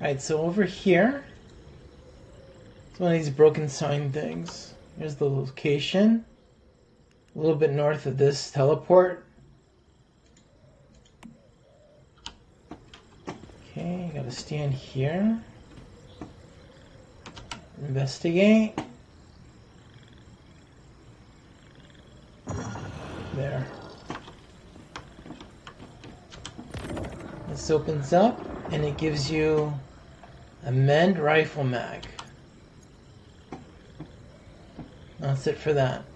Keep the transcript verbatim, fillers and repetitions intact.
Alright, so over here, it's one of these broken sign things. Here's the location. A little bit north of this teleport. Okay, gotta stand here. Investigate. There. This opens up and it gives you amend rifle mag. That's it for that.